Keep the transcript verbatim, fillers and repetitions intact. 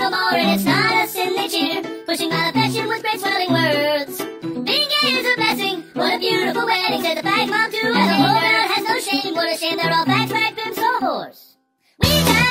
no more, and it's not a sin they cheer. Pushing my affection with great swelling words. Being gay is a blessing. What a beautiful wedding, said the fag mom to us. And the whole world has no shame. What a shame they're all fags, fag pimps, or whores. We got